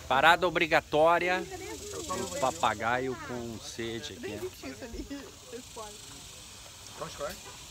Parada obrigatória. O papagaio com sede aqui. Nem existe isso ali. Vocês podem. Onde vai?